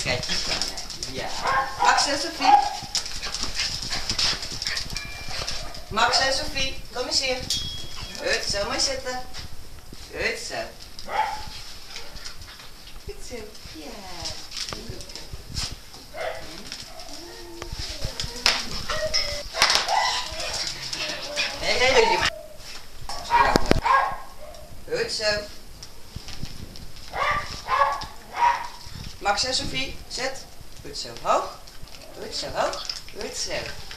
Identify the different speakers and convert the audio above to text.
Speaker 1: schatjes van mij. Ja. Max en Sophie. Max en Sophie, kom eens hier. Goed zo, maar zitten. Goed zo. Goed zo. Ja. Nee. Goed zo. Max en Sophie, zet. Goed zo, hoog. Goed zo, hoog. Goed zo.